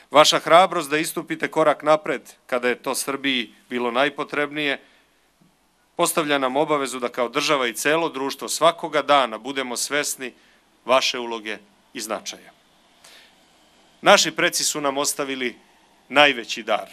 Vaša hrabrost da istupite korak napred kada je to Srbiji bilo najpotrebnije, postavlja nam obavezu da kao država i celo društvo svakoga dana budemo svesni vaše uloge i značaja. Naši preci su nam ostavili najveći dar.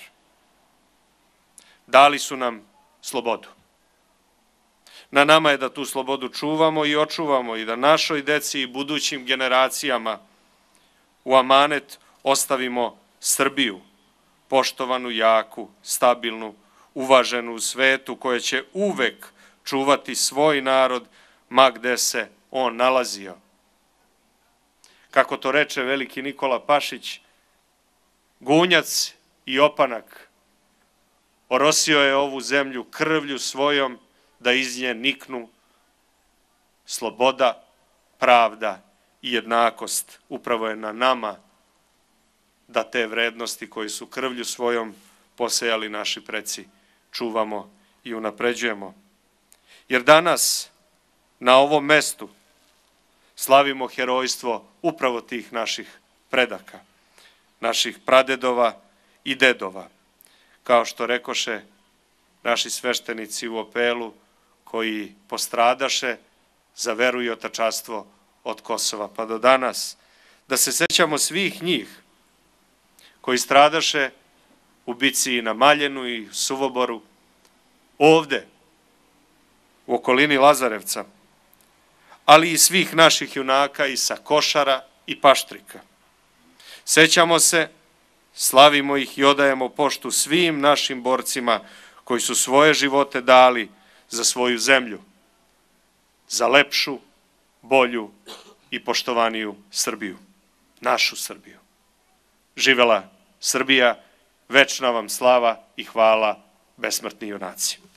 Dali su nam slobodu. Na nama je da tu slobodu čuvamo i očuvamo i da našoj deci i budućim generacijama u amanet ostavimo Srbiju, poštovanu, jaku, stabilnu, uvaženu u svetu, koja će uvek čuvati svoj narod ma gde se on nalazio. Kako to reče veliki Nikola Pašić, gunjac i opanak orosio je ovu zemlju krvlju svojom da iz nje niknu sloboda, pravda i jednakost. Upravo je na nama da te vrednosti koje su krvlju svojom posejali naši preci čuvamo i unapređujemo. Jer danas na ovom mestu slavimo herojstvo upravo tih naših predaka, naših pradedova i dedova. Kao što rekoše naši sveštenici u Opelu, koji postradaše za veru i otačanstvo od Kosova pa do danas, da se sećamo svih njih koji stradaše u bici na Maljenu i Suvoboru, ovde, u okolini Lazarevca, ali i svih naših junaka i sa Košara i Paštrika. Sećamo se, slavimo ih i odajemo poštu svim našim borcima koji su svoje živote dali za svoju zemlju, za lepšu, bolju i poštovaniju Srbiju, našu Srbiju. Živela Srbija, večna vam slava i hvala, besmrtni junaci.